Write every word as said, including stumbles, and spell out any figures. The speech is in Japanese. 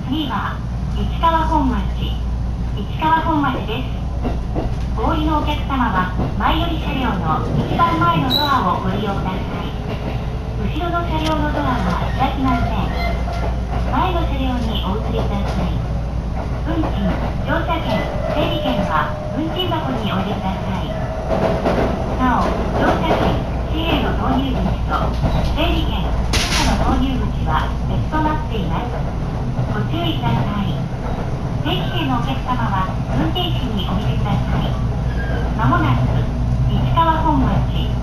次は市川本町市川本町です。お降りのお客様は前寄り車両の一番前のドアをご利用ください。後ろの車両のドアは開きません。前の車両にお移りください。運賃、乗車券、整理券は運賃箱にお入れください。なお、乗車券、紙幣の投入口と整理券、通貨の投入口は別となっています。ご注意ください。定期券のお客様は運転士にお見せください。まもなく市川本町